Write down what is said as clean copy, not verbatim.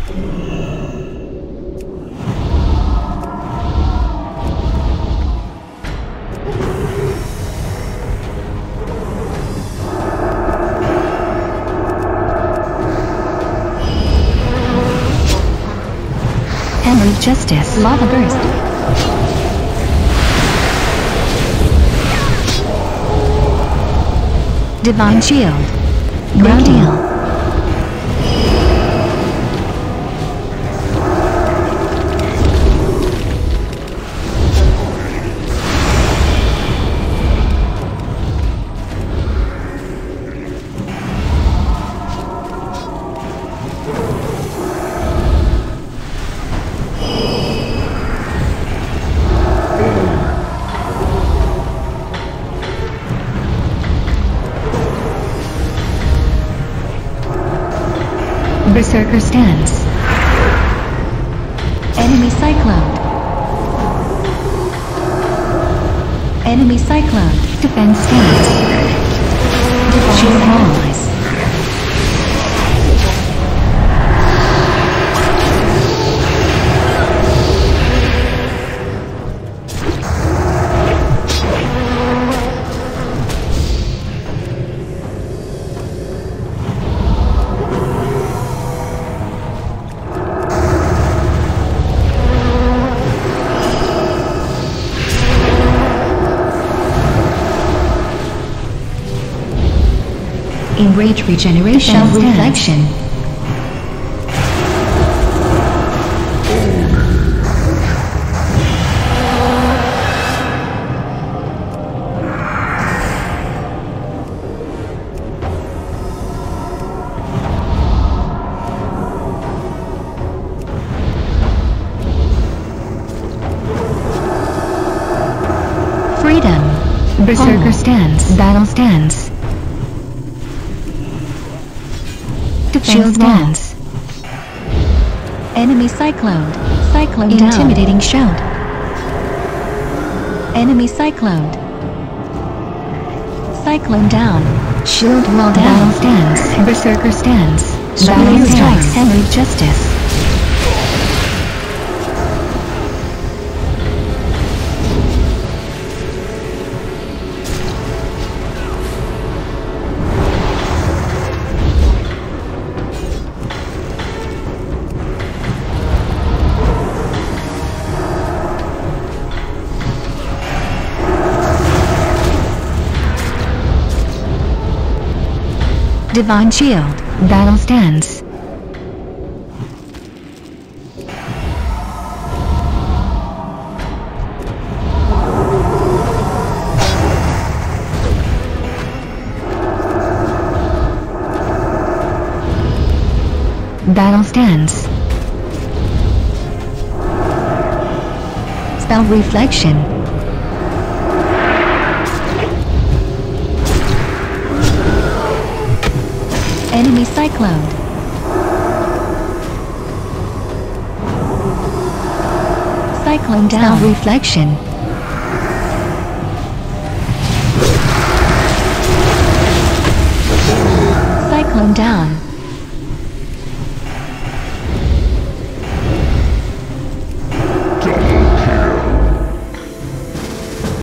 Hammer of Justice. Lava Burst. Divine Shield. Ground Heal. Berserker Stance. Enemy Cyclone. Enemy Cyclone. Defense Stance. Shield Allies. Enrage Regeneration. Reflection. Freedom. Berserker Stance. Battle Stance. Shield Stance. Enemy Cyclone. Cyclone down. Intimidating Shout. Enemy Cyclone. Cyclone down. Shield Wall down. Battle Stance. Berserker Stance. Battle Strikes. Hammer of Justice. Divine Shield. Battle Stance. Battle Stance. Spell Reflection. Enemy Cyclone. Cyclone down. Spell Reflection.